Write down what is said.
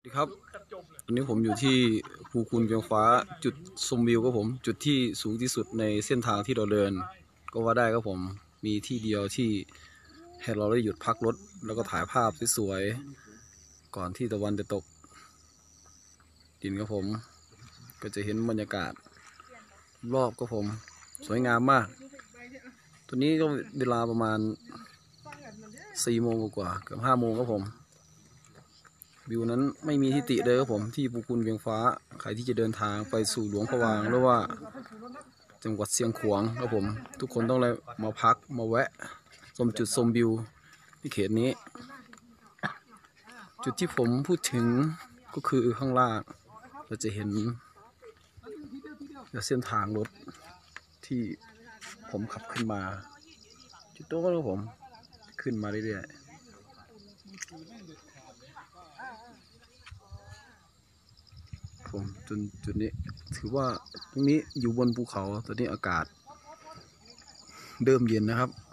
สวัสดีครับวันนี้ผมอยู่ที่ภูคูนเวียงฟ้าจุดชมวิวครับผมจุดที่สูงที่สุดในเส้นทางที่เราเดินก็ว่าได้ครับผมมีที่เดียวที่ให้เราได้หยุดพักรถแล้วก็ถ่ายภาพสวยๆก่อนที่ตะวันจะตกดินครับผมก็จะเห็นบรรยากาศรอบครับผมสวยงามมากตอนนี้ก็เวลาประมาณ4 โมงกว่าเกือบ5 โมงครับผมวิวนั้นไม่มีที่ติเลยครับผมที่ภูคูนเวียงฟ้าใครที่จะเดินทางไปสู่หลวงพะวางหรือว่าจังหวัดเชียงขวางครับผมทุกคนต้องเลยมาพักมาแวะชมจุดชมวิวที่เขตนี้จุดที่ผมพูดถึงก็คือข้างล่างเราจะเห็นเส้นทางรถที่ผมขับขึ้นมาจุดโต้ครับผมขึ้นมาเรื่อยๆผมจุดนี้ถือว่าตรงนี้อยู่บนภูเขาตอนนี้อากาศเริ่มเย็นนะครับ